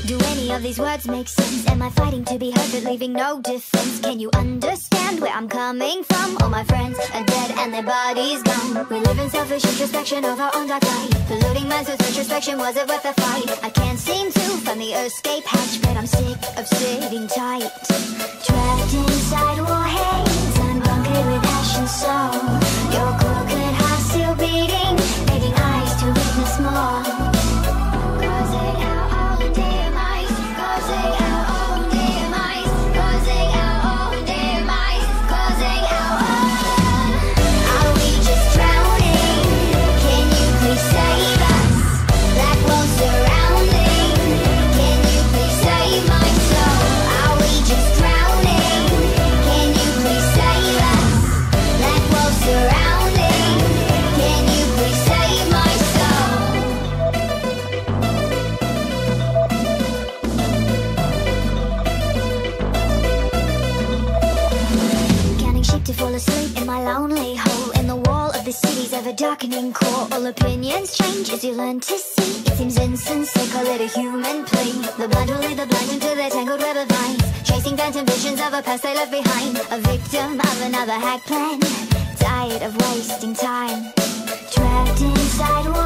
Do any of these words make sense? Am I fighting to be heard but leaving no defense? Can you understand where I'm coming from? All my friends are dead and their bodies gone. We live in selfish introspection of our own dark light. Polluting minds with introspection, was it worth the fight? I can't seem to find the escape hatch, but I'm sick of sitting tight. Trapped inside war haze, I'm bunkered with ash and soul. Your crooked heart still beating, making eyes to witness more. Causing our own demise, causing our own demise, causing our own demise, causing our own. Are we just drowning? Can you please save us? Black walls surrounding. Can you please save my soul? Are we just drowning? Can you please save us? Black walls surrounding. Can you please save my soul? Counting sheep to fall asleep in my lonely hole, in the wall of the city's ever-darkening core. All opinions change as you learn to see. It seems insensate, call it a human plea. The blind will lead the blind into their tangled web of vines, chasing phantom visions of a past they left behind. A victim of another hack plan, tired of wasting time. Trapped inside war